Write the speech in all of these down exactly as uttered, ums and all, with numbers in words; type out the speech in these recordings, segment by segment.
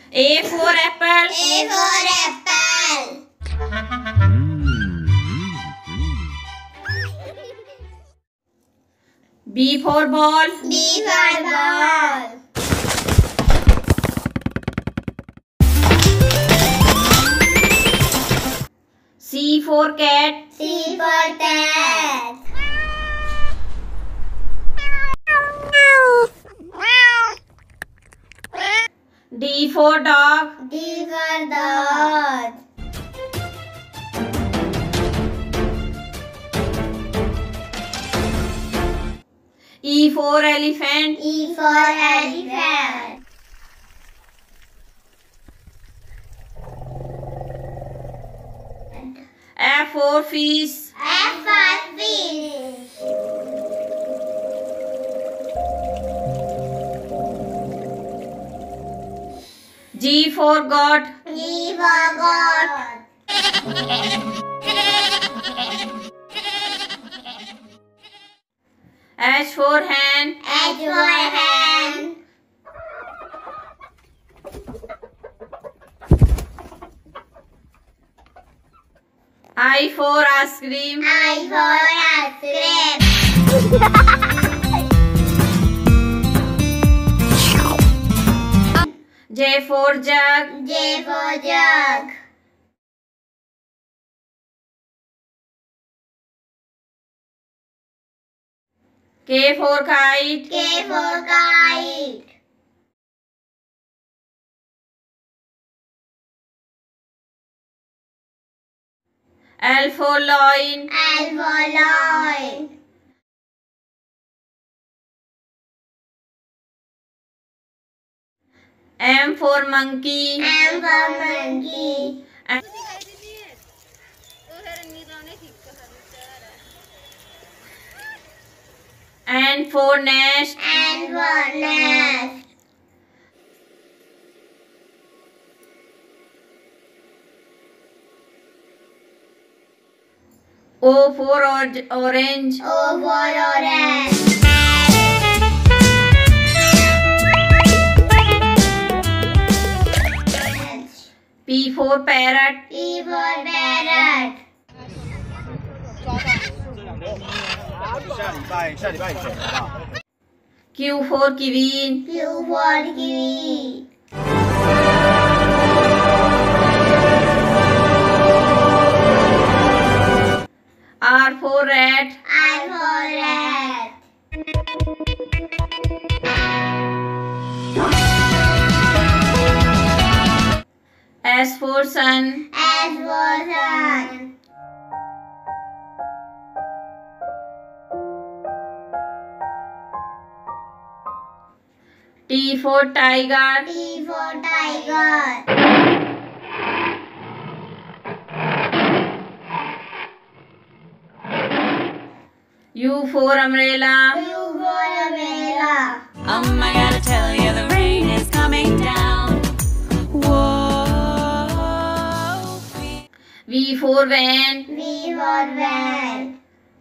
A for apple. A for apple. B for ball. B for ball. C for cat. C for cat. D for dog. D for dog. E for elephant. E for elephant. F for fish. F for fish. G for goat. G for goat. H for hen. H for hen. I for ice cream. I for ice cream. J for jug. J for jug. K for kite. K for kite. L for lion. L for lion. M for monkey. M for monkey. N for nest. N for nest. O for orange. O for orange. P for parrot. P for parrot. Q for kiwi. Q for kiwi. R for rat. R for rat. S for sun. S for sun. T for tiger. T for tiger. U for umbrella. U for umbrella. Um, I gotta tell you, the rain is coming down. Whoa. V for van. V for van.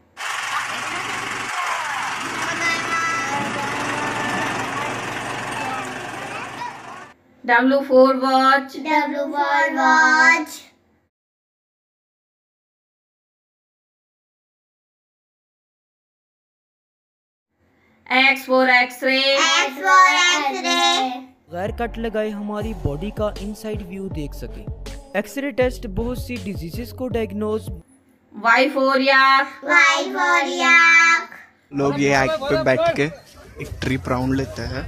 W for watch. W for watch. X for X-ray. X for X-ray. गैर cut लगाए हमारी body का inside view देख सके। X-ray test बहुत सी diseases को diagnose. Y for yak. Y for yak. लोग ये आग पे बैठ के एक ट्रिप राउंड लेते हैं।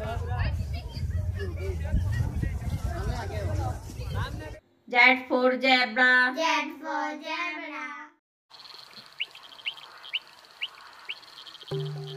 Z for zebra. Z for zebra.